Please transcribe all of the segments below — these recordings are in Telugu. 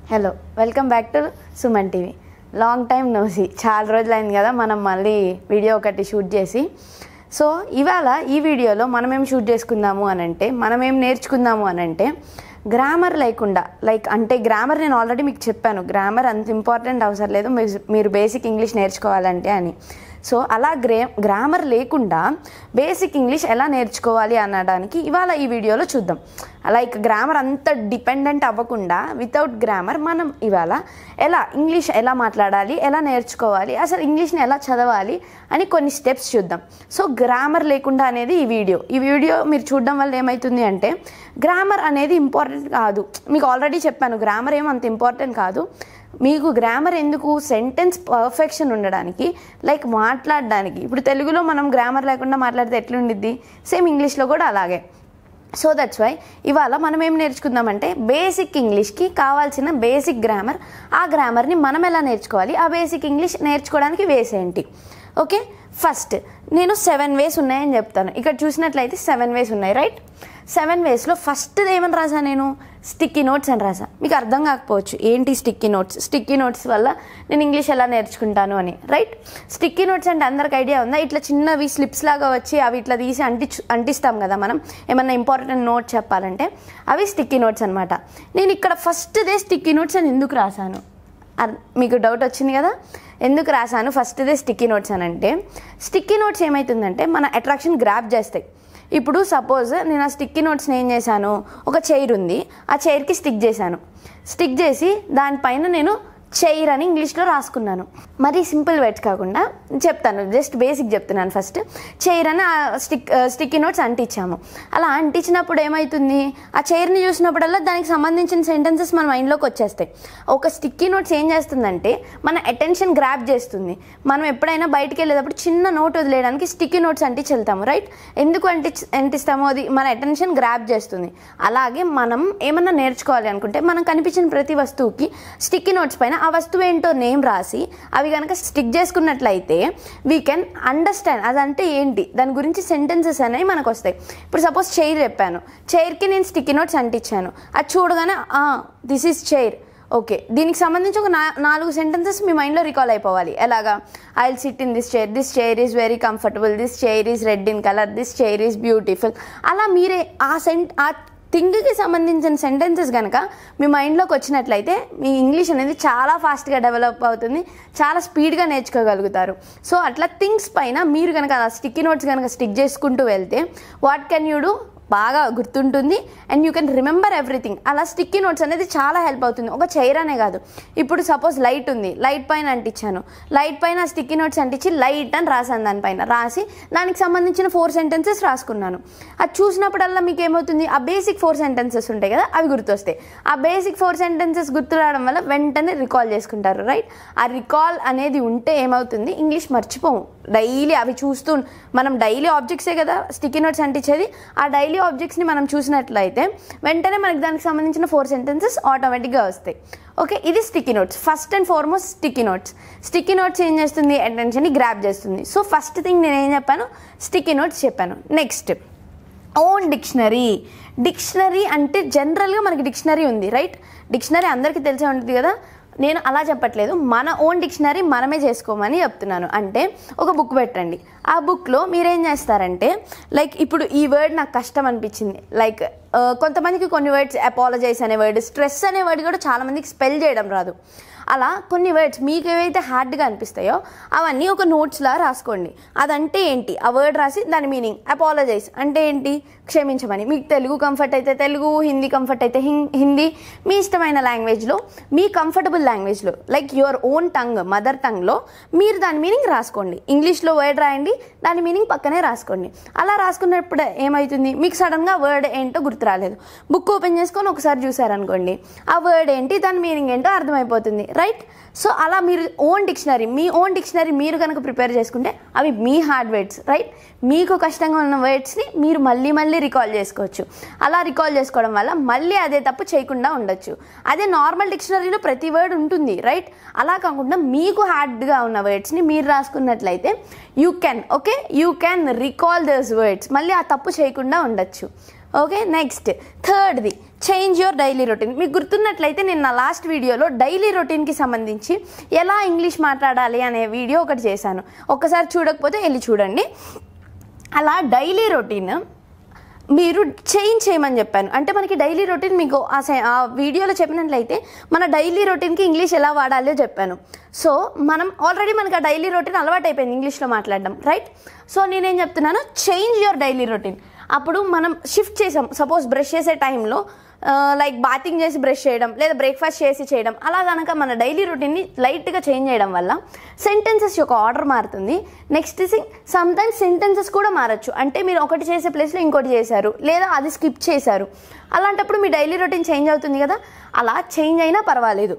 Hello welcome back to Suman TV. Long time no see, చాలా రోజులైంది కదా మనం మళ్ళీ వీడియో ఒకటి షూట్ చేసి. సో ఇవాళ ఈ వీడియోలో మనం ఏం షూట్ చేసుకుందాము అని అంటే, మనం ఏం నేర్చుకుందాము అని అంటే, గ్రామర్ లేకుండా అంటే గ్రామర్ నేను ఆల్రెడీ మీకు చెప్పాను, గ్రామర్ అంత ఇంపార్టెంట్ అవసరం లేదు మీరు బేసిక్ ఇంగ్లీష్ నేర్చుకోవాలంటే అని. సో అలా గ్రామర్ లేకుండా బేసిక్ ఇంగ్లీష్ ఎలా నేర్చుకోవాలి అనడానికి ఇవాళ ఈ వీడియోలో చూద్దాం. లైక్ గ్రామర్ అంత డిపెండెంట్ అవ్వకుండా వితౌట్ గ్రామర్ మనం ఇవాళ ఇంగ్లీష్ ఎలా మాట్లాడాలి, ఎలా నేర్చుకోవాలి, అసలు ఇంగ్లీష్ని ఎలా చదవాలి అని కొన్ని స్టెప్స్ చూద్దాం. సో గ్రామర్ లేకుండా అనేది ఈ వీడియో మీరు చూడడం వల్ల ఏమవుతుంది అంటే, గ్రామర్ అనేది ఇంపార్టెంట్ కాదు. మీకు ఆల్రెడీ చెప్పాను గ్రామర్ ఏమంత ఇంపార్టెంట్ కాదు. మీకు గ్రామర్ ఎందుకు, సెంటెన్స్ పర్ఫెక్షన్ ఉండడానికి, లైక్ మాట్లాడడానికి. ఇప్పుడు తెలుగులో మనం గ్రామర్ లేకుండా మాట్లాడితే ఎట్లుండిద్ది, సేమ్ ఇంగ్లీష్లో కూడా అలాగే. సో దట్స్ వై ఇవాళ మనం ఏం నేర్చుకుందామంటే, బేసిక్ ఇంగ్లీష్కి కావాల్సిన బేసిక్ గ్రామర్, ఆ గ్రామర్ని మనం ఎలా నేర్చుకోవాలి, ఆ బేసిక్ ఇంగ్లీష్ నేర్చుకోవడానికి వేస్ ఏంటి. ఓకే, ఫస్ట్ నేను 7 ways ఉన్నాయని చెప్తాను. ఇక్కడ చూసినట్లయితే 7 ways ఉన్నాయి, రైట్? 7 waysలో ఫస్ట్ ఏమని రాసా, నేను స్టిక్కీ నోట్స్ అని రాసా. మీకు అర్థం కాకపోవచ్చు ఏంటి స్టిక్కీ నోట్స్ వల్ల నేను ఇంగ్లీష్ ఎలా నేర్చుకుంటాను అని, రైట్? స్టిక్కీ నోట్స్ అంటే అందరికి ఐడియా ఉందా? ఇట్లా చిన్నవి స్లిప్స్ లాగా వచ్చి అవి ఇట్లా తీసి అంటిస్తాం కదా మనం ఏమన్నా ఇంపార్టెంట్ నోట్ చెప్పాలంటే, అవి స్టిక్కీ నోట్స్ అనమాట. నేను ఇక్కడ ఫస్ట్దే స్టిక్కీ నోట్స్ అని ఎందుకు రాశాను, మీకు డౌట్ వచ్చింది కదా, ఎందుకు రాశాను ఫస్ట్దే స్టిక్కీ నోట్స్ అని అంటే, స్టిక్కీ నోట్స్ ఏమవుతుందంటే మన అట్రాక్షన్ గ్రాప్ చేస్తాయి. ఇప్పుడు సపోజ్ నేను ఆ స్టిక్కీ నోట్స్ని ఏం చేశాను, ఒక చైర్ ఉంది, ఆ చైర్కి స్టిక్ చేసి దానిపైన నేను చైర్ అని ఇంగ్లీష్లో రాసుకున్నాను. మరి సింపుల్ వర్డ్స్ కాకుండా చెప్తాను, జస్ట్ బేసిక్ చెప్తున్నాను. ఫస్ట్ చైర్ అని ఆ స్టిక్కీ నోట్స్ అంటించాము. అలా అంటించినప్పుడు ఏమవుతుంది, ఆ చైర్ని చూసినప్పుడల్లా దానికి సంబంధించిన సెంటెన్సెస్ మన మైండ్లోకి వచ్చేస్తాయి. ఒక స్టిక్కీ నోట్స్ ఏం చేస్తుందంటే మన అటెన్షన్ గ్రాప్ చేస్తుంది. మనం ఎప్పుడైనా బయటికి వెళ్ళేటప్పుడు చిన్న నోట్ వదిలేయడానికి స్టిక్కీ నోట్స్ అంటించి వెళ్తాము, రైట్? ఎందుకు అంటిస్తామో, అది మన అటెన్షన్ గ్రాప్ చేస్తుంది. అలాగే మనం ఏమన్నా నేర్చుకోవాలి అనుకుంటే, మనం కనిపించిన ప్రతి వస్తువుకి స్టిక్కీ నోట్స్ పైన ఆ వస్తువు ఏంటో నేమ్ రాసి అవి కనుక స్టిక్ చేసుకున్నట్లయితే వీ కెన్ అండర్స్టాండ్ అదంటే ఏంటి, దాని గురించి సెంటెన్సెస్ అనేవి మనకు వస్తాయి. ఇప్పుడు సపోజ్ చైర్ చెప్పాను, చైర్కి నేను స్టిక్కీ నోట్స్ అంటించాను. అది చూడగానే దిస్ ఈజ్ చైర్, ఓకే, దీనికి సంబంధించి ఒక 4 సెంటెన్సెస్ మీ మైండ్లో రికాల్ అయిపోవాలి. ఎలాగా, I will sit in this chair is very comfortable, this chair is red in colour, this chair is beautiful. అలా మీరే ఆ థింగ్కి సంబంధించిన సెంటెన్సెస్ కనుక మీ మైండ్లోకి వచ్చినట్లయితే మీ ఇంగ్లీష్ అనేది చాలా ఫాస్ట్గా డెవలప్ అవుతుంది, చాలా స్పీడ్గా నేర్చుకోగలుగుతారు. సో అట్లా థింగ్స్ పైన మీరు కనుక అలా స్టిక్కీ నోట్స్ కనుక స్టిక్ చేసుకుంటూ వెళ్తే వాట్ కెన్ యూ డూ, బాగా గుర్తుంటుంది and you can remember everything. అలా స్టిక్కీ నోట్స్ అనేది చాలా హెల్ప్ అవుతుంది. ఒక చైర్ అనే కాదు, ఇప్పుడు సపోజ్ లైట్ ఉంది, లైట్ పైన అంటించాను, లైట్ పైన స్టిక్కీ నోట్స్ అంటించి లైట్ అని రాసాను, దానిపైన రాసి దానికి సంబంధించిన 4 సెంటెన్సెస్ రాసుకున్నాను. అది చూసినప్పుడల్లా మీకు ఏమవుతుంది, ఆ బేసిక్ 4 సెంటెన్సెస్ ఉంటాయి కదా, అవి గుర్తొస్తాయి. ఆ బేసిక్ 4 సెంటెన్సెస్ గుర్తు రావడం వల్ల వెంటనే రికాల్ చేసుకుంటారు, రైట్? ఆ రికాల్ అనేది ఉంటే ఏమవుతుంది, ఇంగ్లీష్ మర్చిపోము. డైలీ అవి చూస్తూ మనం డైలీ ఆబ్జెక్ట్సే కదా స్టిక్కీ నోట్స్ అంటించేది, ఆ డైలీ ఆబ్జెక్ట్స్ని మనం చూసినట్లయితే వెంటనే మనకి దానికి సంబంధించిన 4 సెంటెన్సెస్ ఆటోమేటిక్గా వస్తాయి. ఓకే, ఇది sticky notes. First and foremost sticky notes ఏం చేస్తుంది, అటెన్షన్ని గ్రాప్ చేస్తుంది. సో ఫస్ట్ థింగ్ నేను ఏం చెప్పాను, స్టిక్కీ నోట్స్ చెప్పాను. నెక్స్ట్ ఓన్ డిక్షనరీ అంటే జనరల్గా మనకి డిక్షనరీ ఉంది, రైట్? డిక్షనరీ అందరికీ తెలిసే ఉంటుంది కదా. నేను అలా చెప్పట్లేదు, మన ఓన్ డిక్షనరీ మనమే చేసుకోమని చెప్తున్నాను. అంటే ఒక బుక్ పెట్టండి, ఆ బుక్లో మీరేం చేస్తారంటే, లైక్ ఇప్పుడు ఈ వర్డ్ నాకు కష్టం అనిపించింది, లైక్ కొంతమందికి కొన్ని వర్డ్స్ అపాలజైజ్ అనే వర్డ్, స్ట్రెస్ అనే వర్డ్ కూడా చాలామందికి స్పెల్ చేయడం రాదు. అలా కొన్ని వర్డ్స్ మీకు ఏవైతే హార్డ్గా అనిపిస్తాయో అవన్నీ ఒక నోట్స్లా రాసుకోండి. అదంటే ఏంటి, ఆ వర్డ్ రాసి దాని మీనింగ్. అపాలజైజ్ అంటే ఏంటి, క్షమించమని. మీకు తెలుగు కంఫర్ట్ అయితే తెలుగు, హిందీ కంఫర్ట్ అయితే హిందీ, మీ ఇష్టమైన లాంగ్వేజ్లో, మీ కంఫర్టబుల్ లాంగ్వేజ్లో, like your own tongue, mother టంగ్లో మీరు దాని మీనింగ్ రాసుకోండి. ఇంగ్లీష్లో వర్డ్ రాయండి, దాని మీనింగ్ పక్కనే రాసుకోండి. అలా రాసుకున్నప్పుడు ఏమవుతుంది, మీకు సడన్గా వర్డ్ ఏంటో గుర్తు రాలేదు, బుక్ ఓపెన్ చేసుకొని ఒకసారి చూసారనుకోండి, ఆ వర్డ్ ఏంటి, దాని మీనింగ్ ఏంటో అర్థమైపోతుంది, రైట్? సో అలా మీరు మీ ఓన్ డిక్షనరీ మీరు కనుక ప్రిపేర్ చేసుకుంటే అవి మీ హార్డ్ వర్డ్స్, రైట్? మీకు కష్టంగా ఉన్న వర్డ్స్ని మీరు మళ్ళీ రికాల్ చేసుకోవచ్చు. అలా రికాల్ చేసుకోవడం వల్ల మళ్ళీ అదే తప్పు చేయకుండా ఉండొచ్చు. అదే నార్మల్ డిక్షనరీలో ప్రతి వర్డ్ ఉంటుంది, రైట్? అలా కాకుండా మీకు హార్డ్గా ఉన్న వర్డ్స్ని మీరు రాసుకున్నట్లయితే you can recall those words, మళ్ళీ ఆ తప్పు చేయకుండా ఉండొచ్చు. ఓకే, నెక్స్ట్ థర్డ్ది చేంజ్ యువర్ డైలీ రొటీన్. మీకు గుర్తున్నట్లయితే నేను నా లాస్ట్ వీడియోలో డైలీ రొటీన్కి సంబంధించి ఎలా ఇంగ్లీష్ మాట్లాడాలి అనే వీడియో ఒకటి చేశాను. ఒక్కసారి చూడకపోతే వెళ్ళి చూడండి. అలా డైలీ రొటీన్ మీరు చేంజ్ చేయమని చెప్పాను. అంటే మనకి డైలీ రొటీన్ మీకు ఆ వీడియోలో చెప్పినట్లయితే మన డైలీ రొటీన్కి ఇంగ్లీష్ ఎలా వాడాలో చెప్పాను. సో ఆల్రెడీ మనకి ఆ డైలీ రొటీన్ అలవాటు అయిపోయింది ఇంగ్లీష్లో మాట్లాడడం, రైట్? సో నేనేం చెప్తున్నాను, చేంజ్ యువర్ డైలీ రొటీన్. అప్పుడు మనం షిఫ్ట్ చేసాం. సపోజ్ బ్రష్ చేసే టైంలో లైక్ బాతింగ్ చేసి బ్రష్ చేయడం, లేదా బ్రేక్ఫాస్ట్ చేసి చేయడం, అలా కనుక మన డైలీ రొటీన్ని లైట్గా చేంజ్ చేయడం వల్ల సెంటెన్సెస్ యొక్క ఆర్డర్ మారుతుంది. నెక్స్ట్ థింగ్, సమ్టైమ్స్ సెంటెన్సెస్ కూడా మారచ్చు. అంటే మీరు ఒకటి చేసే ప్లేస్లో ఇంకోటి చేశారు, లేదా అది స్కిప్ చేశారు. అలాంటప్పుడు మీ డైలీ రొటీన్ చేంజ్ అవుతుంది కదా, అలా చేంజ్ అయినా పర్వాలేదు.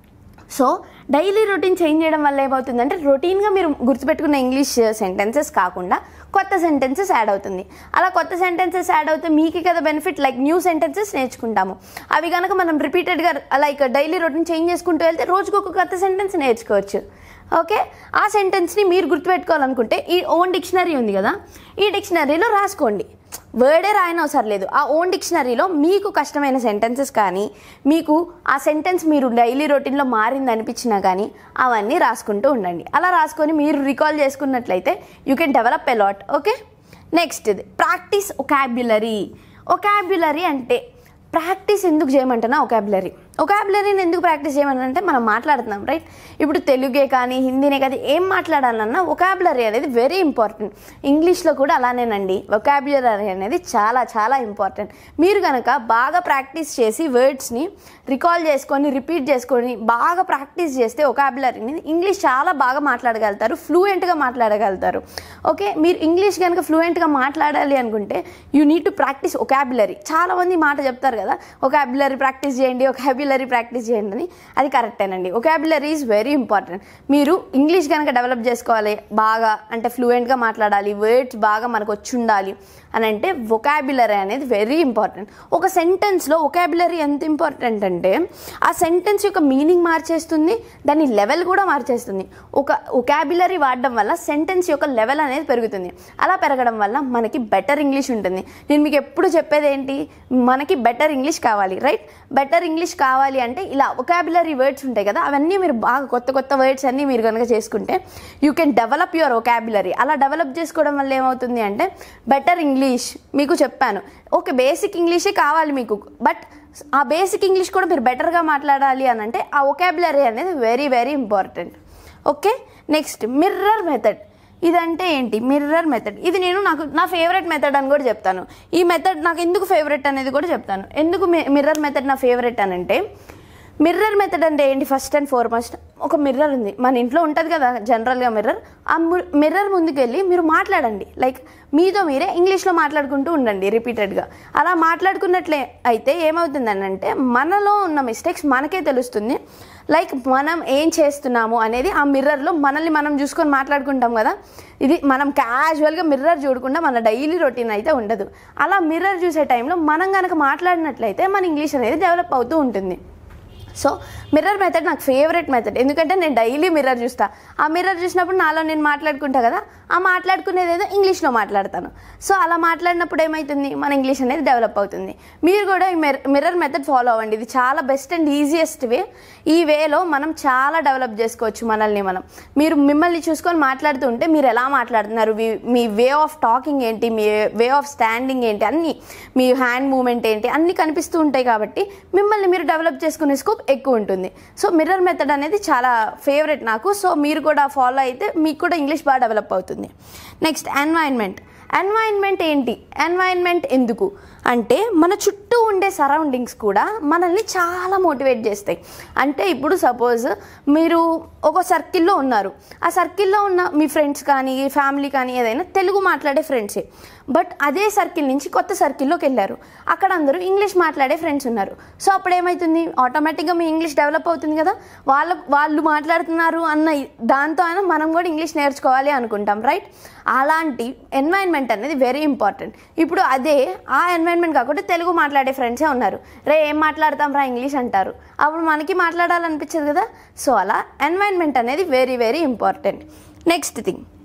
సో డైలీ రొటీన్ చేంజ్ చేయడం వల్ల ఏమవుతుందంటే రొటీన్గా మీరు గుర్తుపెట్టుకున్న ఇంగ్లీష్ సెంటెన్సెస్ కాకుండా కొత్త సెంటెన్సెస్ యాడ్ అవుతుంది. అలా కొత్త సెంటెన్సెస్ యాడ్ అవుతే మీకే కదా బెనిఫిట్. లైక్ న్యూ సెంటెన్సెస్ నేర్చుకుంటాము. అవి కనుక మనం రిపీటెడ్గా లైక్ డైలీ రొటీన్ చేంజ్ చేసుకుంటూ వెళ్తే రోజుకు ఒక కొత్త సెంటెన్స్ నేర్చుకోవచ్చు. ఓకే, ఆ సెంటెన్స్ని మీరు గుర్తుపెట్టుకోవాలనుకుంటే ఈ ఓన్ డిక్షనరీ ఉంది కదా, ఈ డిక్షనరీలో రాసుకోండి. వర్డే రాయనవసరం లేదు. ఆ ఓన్ డిక్షనరీలో మీకు కష్టమైన సెంటెన్సెస్ కానీ, మీకు ఆ సెంటెన్స్ మీరు డైలీ రొటీన్లో మారింది అనిపించినా కానీ అవన్నీ రాసుకుంటూ ఉండండి. అలా రాసుకొని మీరు రికాల్ చేసుకున్నట్లయితే you can develop a lot. Okay, next ఇది ప్రాక్టీస్ ఒకాబ్యులరీ. ఒకాబ్యులరీ అంటే ప్రాక్టీస్ ఎందుకు చేయమంటున్నా, ఒకాబ్యులరీని ఎందుకు ప్రాక్టీస్ చేయమంటే మనం మాట్లాడుతున్నాం, రైట్? ఇప్పుడు తెలుగే కానీ హిందీనే కానీ ఏం మాట్లాడాలన్నా ఒకాబ్యులరీ అనేది వెరీ ఇంపార్టెంట్. ఇంగ్లీష్లో కూడా అలానేనండి. ఒకాబ్యులరీ అనేది చాలా చాలా ఇంపార్టెంట్. మీరు కనుక బాగా ప్రాక్టీస్ చేసి వర్డ్స్ని రికాల్ చేసుకొని రిపీట్ చేసుకొని బాగా ప్రాక్టీస్ చేస్తే ఒకాబ్యులరీని ఇంగ్లీష్ చాలా బాగా మాట్లాడగలుగుతారు, ఫ్లూయెంట్గా మాట్లాడగలుగుతారు. ఓకే, మీరు ఇంగ్లీష్ కనుక ఫ్లూయెంట్గా మాట్లాడాలి అనుకుంటే you need to practice vocabulary. చాలామంది మాట చెప్తారు కదా, ఒకాబ్యులరీ ప్రాక్టీస్ చేయండి, ఒకాబ్యులరీ ప్రాక్టీస్ చేయండి అని. అది కరెక్టేనండి. Vocabulary is very important. మీరు ఇంగ్లీష్ కనుక డెవలప్ చేసుకోవాలి బాగా, అంటే ఫ్లూయెంట్గా మాట్లాడాలి, వర్డ్స్ బాగా మనకు వచ్చి ఉండాలి అని అంటే ఒకాబ్యులరీ అనేది వెరీ ఇంపార్టెంట్. ఒక సెంటెన్స్లో ఒకాబ్యులరీ ఎంత ఇంపార్టెంట్ అంటే ఆ సెంటెన్స్ యొక్క మీనింగ్ మార్చేస్తుంది, దాని లెవెల్ కూడా మార్చేస్తుంది. ఒకాబ్యులరీ వాడడం వల్ల సెంటెన్స్ యొక్క లెవెల్ అనేది పెరుగుతుంది. అలా పెరగడం వల్ల మనకి బెటర్ ఇంగ్లీష్ ఉంటుంది. నేను మీకు ఎప్పుడు చెప్పేది ఏంటి, మనకి బెటర్ ఇంగ్లీష్ కావాలి, రైట్? బెటర్ ఇంగ్లీష్ కావాలి అంటే ఇలా ఒకాబ్యులరీ వర్డ్స్ ఉంటాయి కదా, అవన్నీ మీరు బాగా కొత్త కొత్త వర్డ్స్ అన్నీ మీరు కనుక చేసుకుంటే you can develop your vocabulary. అలా డెవలప్ చేసుకోవడం వల్ల ఏమవుతుంది అంటే బెటర్ ఇంగ్లీష్. మీకు చెప్పాను, ఓకే బేసిక్ ఇంగ్లీషే కావాలి మీకు, బట్ ఆ బేసిక్ ఇంగ్లీష్ కూడా మీరు బెటర్గా మాట్లాడాలి అని అంటే ఆ ఒకాబ్యులరీ అనేది very very important. Okay, next mirror method. ఇదంటే ఏంటి? Mirror method. ఇది నేను నా ఫేవరెట్ మెథడ్ అని కూడా చెప్తాను. ఈ మెథడ్ నాకు ఎందుకు ఫేవరెట్ అనేది కూడా చెప్తాను. ఎందుకు మిర్రర్ మెథడ్ నా ఫేవరెట్ అని అంటే, మిర్రర్ మెథడ్ అంటే ఏంటి? ఫస్ట్ అండ్ ఫార్మోస్ట్ ఒక మిర్రర్ ఉంది మన ఇంట్లో, ఉంటుంది కదా జనరల్గా మిర్రర్. ఆ మిర్రర్ ముందుకు వెళ్ళి మీరు మాట్లాడండి, లైక్ మీతో మీరే ఇంగ్లీష్లో మాట్లాడుకుంటూ ఉండండి రిపీటెడ్గా. అలా మాట్లాడుకున్నట్లే అయితే ఏమవుతుందని అంటే మనలో ఉన్న మిస్టేక్స్ మనకే తెలుస్తుంది. లైక్ మనం ఏం చేస్తున్నాము అనేది ఆ మిర్రర్లో మనల్ని మనం చూసుకొని మాట్లాడుకుంటాం కదా. ఇది మనం క్యాజువల్గా మిర్రర్ చూడకుండా మన డైలీ రొటీన్ అయితే ఉండదు. అలా మిర్రర్ చూసే టైంలో మనం కనుక మాట్లాడినట్లయితే మన ఇంగ్లీష్ అనేది డెవలప్ అవుతూ ఉంటుంది. సో మిర్రర్ మెథడ్ నాకు ఫేవరెట్ మెథడ్. ఎందుకంటే నేను డైలీ మిర్రర్ చూస్తా. ఆ మిర్రర్ చూసినప్పుడు నాలో నేను మాట్లాడుకుంటా కదా, ఆ మాట్లాడుకునేది ఏదో ఇంగ్లీష్లో మాట్లాడతాను. సో అలా మాట్లాడినప్పుడు ఏమవుతుంది, మన ఇంగ్లీష్ అనేది డెవలప్ అవుతుంది. మీరు కూడా ఈ మిర్రర్ మెథడ్ ఫాలో అవ్వండి. ఇది చాలా బెస్ట్ అండ్ ఈజియెస్ట్ వే. ఈ వేలో మనం చాలా డెవలప్ చేసుకోవచ్చు మనల్ని మనం. మీరు మిమ్మల్ని చూసుకొని మాట్లాడుతూ ఉంటే మీరు ఎలా మాట్లాడుతున్నారు, మీ వే ఆఫ్ టాకింగ్ ఏంటి, మీ వే ఆఫ్ స్టాండింగ్ ఏంటి, అన్నీ మీ హ్యాండ్ మూమెంట్ ఏంటి అన్నీ కనిపిస్తూ ఉంటాయి. కాబట్టి మిమ్మల్ని మీరు డెవలప్ చేసుకునే స్కోప్ ఎక్కువ ఉంటుంది. సో మిర్రర్ మెథడ్ అనేది చాలా ఫేవరెట్ నాకు. సో మీరు కూడా ఫాలో అయితే మీకు కూడా ఇంగ్లీష్ బాగా డెవలప్ అవుతుంది. Next environment. ఎన్వైరన్మెంట్ ఏంటి? ఎన్వైరన్మెంట్ ఎందుకు అంటే మన చుట్టూ ఉండే సరౌండింగ్స్ కూడా మనల్ని చాలా మోటివేట్ చేస్తాయి. అంటే ఇప్పుడు సపోజ్ మీరు ఒక సర్కిల్లో ఉన్నారు, ఆ సర్కిల్లో ఉన్న మీ ఫ్రెండ్స్ కానీ ఫ్యామిలీ కానీ ఏదైనా తెలుగు మాట్లాడే ఫ్రెండ్సే. బట్ అదే సర్కిల్ నుంచి కొత్త సర్కిల్లోకి వెళ్ళారు, అక్కడ అందరూ ఇంగ్లీష్ మాట్లాడే ఫ్రెండ్స్ ఉన్నారు. సో అప్పుడు ఏమవుతుంది, ఆటోమేటిక్గా మీ ఇంగ్లీష్ డెవలప్ అవుతుంది కదా. వాళ్ళు మాట్లాడుతున్నారు అన్న దాంతో అయినా మనం కూడా ఇంగ్లీష్ నేర్చుకోవాలి అనుకుంటాం, రైట్? అలాంటి ఎన్వైరన్మెంట్ అనేది వెరీ ఇంపార్టెంట్. ఇప్పుడు అదే ఆ ఎన్వైరన్మెంట్ కాకుండా తెలుగు మాట్లాడే ఫ్రెండ్సే ఉన్నారు, రే ఏం మాట్లాడతాం రా ఇంగ్లీష్ అంటారు, అప్పుడు మనకి మాట్లాడాలనిపించదు కదా. సో అలా ఎన్వైరన్మెంట్ అనేది very very important. Next thing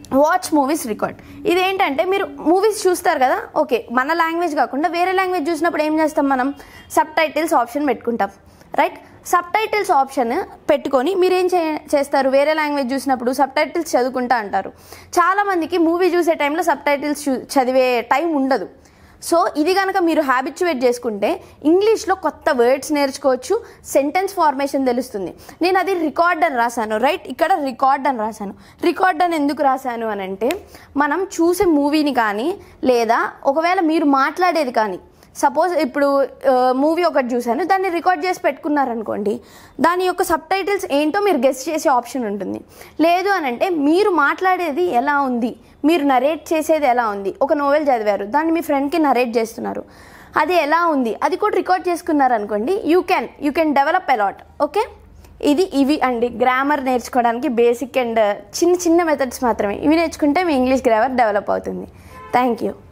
watch movies record. ఇదేంటంటే మీరు మూవీస్ చూస్తారు కదా, ఓకే, మన లాంగ్వేజ్ కాకుండా వేరే లాంగ్వేజ్ చూసినప్పుడు ఏం చేస్తాం మనం, సబ్ టైటిల్స్ ఆప్షన్ పెట్టుకుంటాం, రైట్. సబ్ టైటిల్స్ ఆప్షన్ పెట్టుకొని మీరేం చేస్తారు, వేరే లాంగ్వేజ్ చూసినప్పుడు సబ్ టైటిల్స్ చదువుకుంటా అంటారు. చాలామందికి మూవీ చూసే టైంలో సబ్ టైటిల్స్ చదివే టైం ఉండదు. సో ఇది కనుక మీరు హ్యాబిచ్యువేట్ చేసుకుంటే ఇంగ్లీష్లో కొత్త వర్డ్స్ నేర్చుకోవచ్చు, సెంటెన్స్ ఫార్మేషన్ తెలుస్తుంది. నేను అది రికార్డ్ అని రాశాను, రైట్, ఇక్కడ రికార్డ్ అని రాశాను. రికార్డ్ అని ఎందుకు రాశాను అని అంటే, మనం చూసే మూవీని కానీ లేదా ఒకవేళ మీరు మాట్లాడేది కానీ, సపోజ్ ఇప్పుడు మూవీ ఒకటి చూశాను, దాన్ని రికార్డ్ చేసి పెట్టుకున్నారనుకోండి, దాని యొక్క సబ్ టైటిల్స్ ఏంటో మీరు గెస్ చేసే ఆప్షన్ ఉంటుంది. లేదు అని అంటే మీరు మాట్లాడేది ఎలా ఉంది, మీరు నరేట్ చేసేది ఎలా ఉంది, ఒక నోవెల్ చదివారు, దాన్ని మీ ఫ్రెండ్కి నరేట్ చేస్తున్నారు, అది ఎలా ఉంది, అది కూడా రికార్డ్ చేసుకున్నారనుకోండి, you can develop a lot. Okay, ఇవి అండి గ్రామర్ నేర్చుకోవడానికి బేసిక్ అండ్ చిన్న మెథడ్స్ మాత్రమే. ఇవి నేర్చుకుంటే మీ ఇంగ్లీష్ గ్రామర్ డెవలప్ అవుతుంది. Thank you.